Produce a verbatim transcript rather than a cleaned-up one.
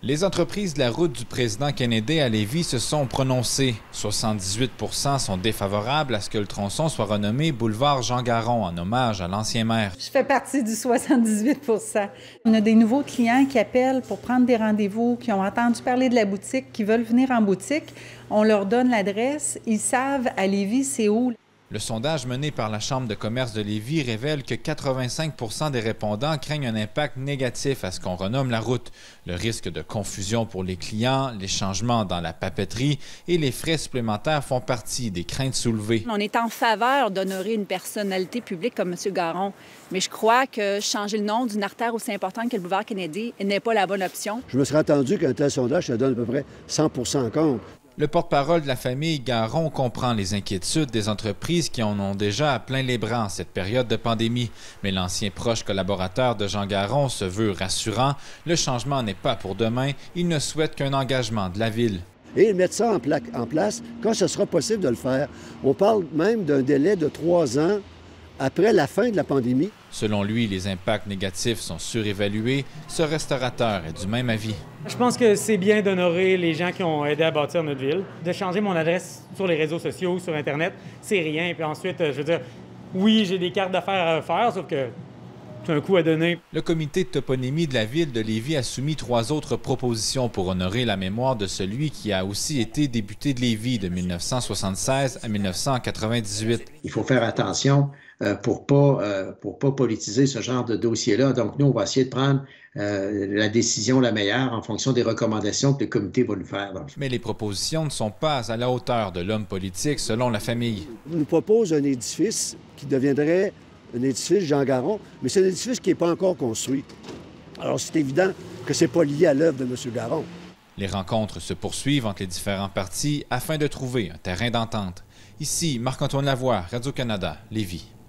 Les entreprises de la route du président Kennedy à Lévis se sont prononcées. soixante-dix-huit pour cent sont défavorables à ce que le tronçon soit renommé boulevard Jean Garon en hommage à l'ancien maire. Je fais partie du soixante-dix-huit pour cent. On a des nouveaux clients qui appellent pour prendre des rendez-vous, qui ont entendu parler de la boutique, qui veulent venir en boutique. On leur donne l'adresse. Ils savent à Lévis c'est où. Le sondage mené par la Chambre de commerce de Lévis révèle que quatre-vingt-cinq pour cent des répondants craignent un impact négatif à ce qu'on renomme la route. Le risque de confusion pour les clients, les changements dans la papeterie et les frais supplémentaires font partie des craintes soulevées. On est en faveur d'honorer une personnalité publique comme M. Garon, mais je crois que changer le nom d'une artère aussi importante que le boulevard Kennedy n'est pas la bonne option. Je me serais attendu qu'un tel sondage, ça donne à peu près cent pour cent compte. Le porte-parole de la famille Garon comprend les inquiétudes des entreprises qui en ont déjà à plein les bras en cette période de pandémie. Mais l'ancien proche collaborateur de Jean Garon se veut rassurant. Le changement n'est pas pour demain. Il ne souhaite qu'un engagement de la ville. Et mettre ça en, pla en place quand ce sera possible de le faire. On parle même d'un délai de trois ans après la fin de la pandémie. Selon lui, les impacts négatifs sont surévalués. Ce restaurateur est du même avis. Je pense que c'est bien d'honorer les gens qui ont aidé à bâtir notre ville. De changer mon adresse sur les réseaux sociaux, sur Internet, c'est rien. Puis ensuite, je veux dire, oui, j'ai des cartes d'affaires à faire, sauf que c'est un coup à donner. Le comité de toponymie de la ville de Lévis a soumis trois autres propositions pour honorer la mémoire de celui qui a aussi été député de Lévis de mille neuf cent soixante-seize à mille neuf cent quatre-vingt-dix-huit. Il faut faire attention euh, pour pas euh, pour pas politiser ce genre de dossier-là. Donc, nous, on va essayer de prendre euh, la décision la meilleure en fonction des recommandations que le comité va nous faire. Donc. Mais les propositions ne sont pas à la hauteur de l'homme politique, selon la famille. On nous propose un édifice qui deviendrait un édifice Jean Garon, mais c'est un édifice qui n'est pas encore construit. Alors, c'est évident que ce n'est pas lié à l'œuvre de M. Garon. Les rencontres se poursuivent entre les différents partis afin de trouver un terrain d'entente. Ici, Marc-Antoine Lavoie, Radio-Canada, Lévis.